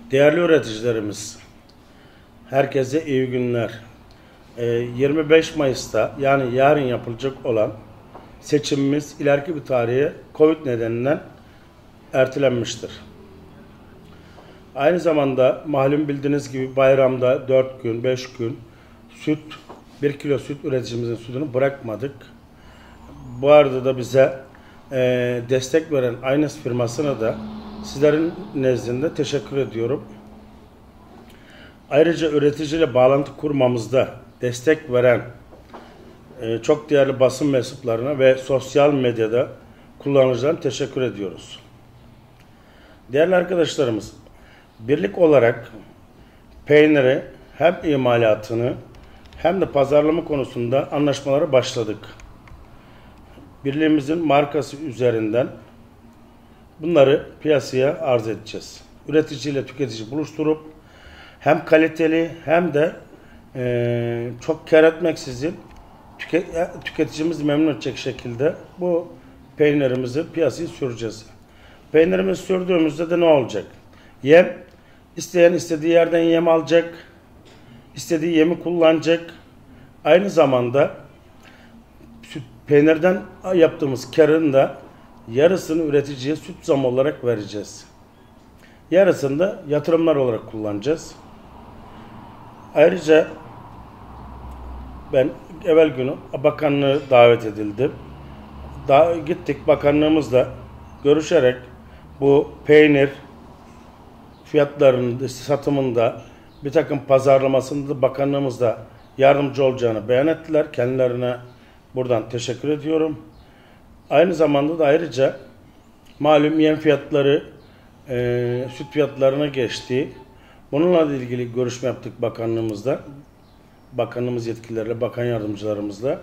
Değerli üreticilerimiz, herkese iyi günler. 25 Mayıs'ta yani yarın yapılacak olan seçimimiz ileriki bir tarihe Covid nedeninden ertelenmiştir. Aynı zamanda malum bildiğiniz gibi bayramda 4 gün, 5 gün 1 kilo süt üreticimizin sütünü bırakmadık. Bu arada da bize destek veren Aynes firmasına da sizlerin nezdinde teşekkür ediyorum. Ayrıca üreticiyle bağlantı kurmamızda destek veren çok değerli basın mensuplarına ve sosyal medyada kullanıcılarına teşekkür ediyoruz. Değerli arkadaşlarımız, birlik olarak peyniri hem imalatını hem de pazarlama konusunda anlaşmalara başladık. Birliğimizin markası üzerinden bunları piyasaya arz edeceğiz. Üretici ile tüketici buluşturup hem kaliteli hem de çok kar etmeksizin tüketicimizi memnun edecek şekilde bu peynirimizi piyasaya süreceğiz. Peynirimizi sürdüğümüzde de ne olacak? Yem, isteyen istediği yerden yem alacak, istediği yemi kullanacak. Aynı zamanda peynirden yaptığımız karın da yarısını üreticiye süt zamı olarak vereceğiz. Yarısını da yatırımlar olarak kullanacağız. Ayrıca ben evvel günü bakanlığı davet edildim. Gittik bakanlığımızla görüşerek bu peynir fiyatlarının satımında bir takım pazarlamasında da bakanlığımızda yardımcı olacağını beyan ettiler. Kendilerine buradan teşekkür ediyorum. Aynı zamanda da ayrıca malum yem fiyatları süt fiyatlarına geçti. Bununla ilgili görüşme yaptık bakanlığımızda. Bakanlığımız yetkililerle, bakan yardımcılarımızla.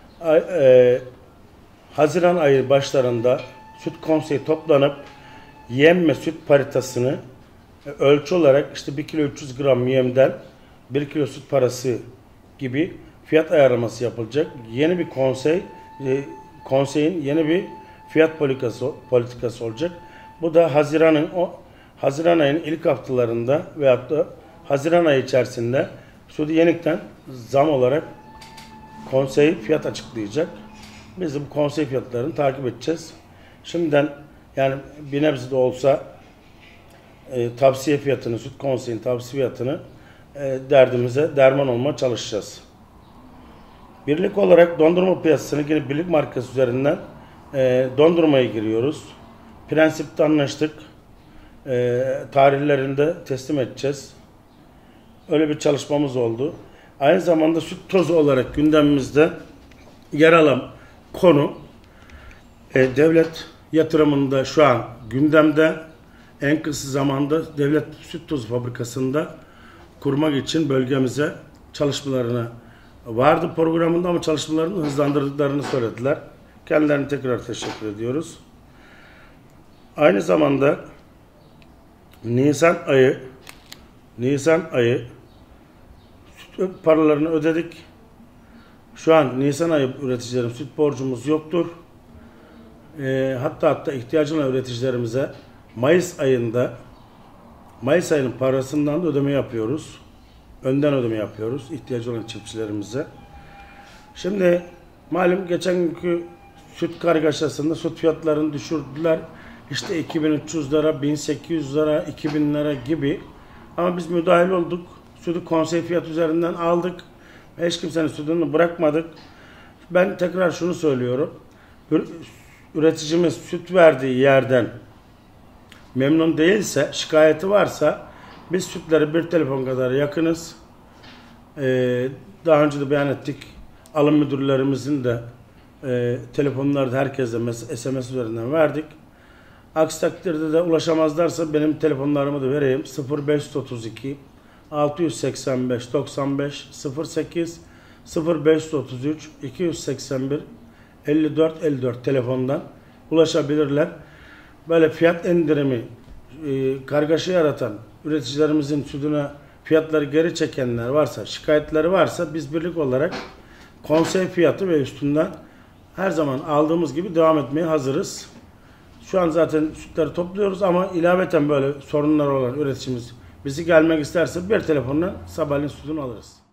Haziran ayı başlarında süt konseyi toplanıp yem ve süt paritasını ölçü olarak işte 1 kilo 300 gram yemden 1 kilo süt parası gibi fiyat ayarlaması yapılacak. Yeni bir konseyin yeni bir fiyat politikası olacak. Bu da Haziran ayının ilk haftalarında veyahut da Haziran ayı içerisinde sütü yenikten zam olarak konsey fiyat açıklayacak. Biz de bu konsey fiyatlarını takip edeceğiz. Şimdiden yani bir nebze de olsa tavsiye fiyatını, süt konseyin tavsiye fiyatını derdimize derman olmaya çalışacağız. Birlik olarak dondurma piyasasını yine birlik markası üzerinden dondurmaya giriyoruz. Prensipte anlaştık. Tarihlerinde teslim edeceğiz. Öyle bir çalışmamız oldu. Aynı zamanda süt tozu olarak gündemimizde yer alan konu devlet yatırımında şu an gündemde. En kısa zamanda devlet süt tozu fabrikasında kurmak için bölgemize çalışmalarına vardı programında ama çalışmalarını hızlandırdıklarını söylediler. Kendilerine tekrar teşekkür ediyoruz. Aynı zamanda Nisan ayı süt paralarını ödedik. Şu an Nisan ayı üreticilerin süt borcumuz yoktur. Hatta ihtiyacı olan üreticilerimize Mayıs ayının parasından da ödeme yapıyoruz. Önden ödeme yapıyoruz ihtiyacı olan çiftçilerimize. Şimdi malum geçen günkü süt kargaşasında süt fiyatlarını düşürdüler. İşte 2300 lira, 1800 lira, 2000 lira gibi. Ama biz müdahil olduk. Sütü konsey fiyat üzerinden aldık. Hiç kimsenin sütünü bırakmadık. Ben tekrar şunu söylüyorum. Üreticimiz süt verdiği yerden memnun değilse, şikayeti varsa biz sütleri bir telefon kadar yakınız. Daha önce de beyan ettik. Alım müdürlerimizin de telefonları da herkese SMS üzerinden verdik. Aksi takdirde de ulaşamazlarsa benim telefonlarımı da vereyim. 0532 685 95 08 0533 281 54 54 telefondan ulaşabilirler. Böyle fiyat indirimi kargaşa yaratan üreticilerimizin sütüne fiyatları geri çekenler varsa, şikayetleri varsa biz birlik olarak konsey fiyatı ve üstünden her zaman aldığımız gibi devam etmeye hazırız. Şu an zaten sütleri topluyoruz ama ilaveten böyle sorunlar olan üreticimiz Bizi gelmek isterse bir telefonla sabahleyin sütünü alırız.